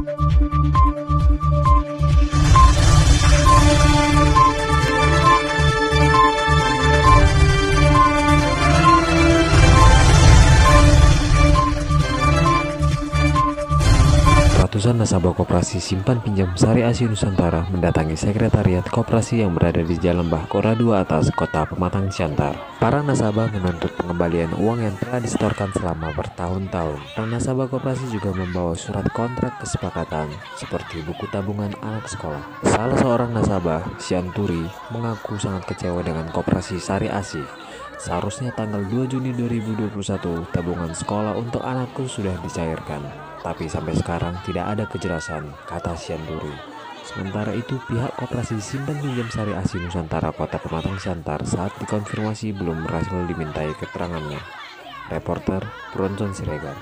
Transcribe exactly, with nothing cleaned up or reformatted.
Ratusan nasabah Koperasi Simpan Pinjam Sari Asih Nusantara mendatangi sekretariat koperasi yang berada di Jalan Bahkora dua Atas, Kota Pematang Siantar. Para nasabah menuntut pengembalian uang yang telah disetorkan selama bertahun-tahun. Para nasabah koperasi juga membawa surat kontrak kesepakatan seperti buku tabungan anak sekolah. Salah seorang nasabah, Sianturi, mengaku sangat kecewa dengan Koperasi Sari Asih. Seharusnya tanggal dua Juni dua ribu dua puluh satu tabungan sekolah untuk anakku sudah dicairkan, tapi sampai sekarang tidak ada kejelasan, kata Sianturi. Sementara itu, pihak Koperasi Simpan Pinjam Sari Asih Nusantara Kota Pematang Siantar saat dikonfirmasi belum berhasil dimintai keterangannya. Reporter Bronson Siregar.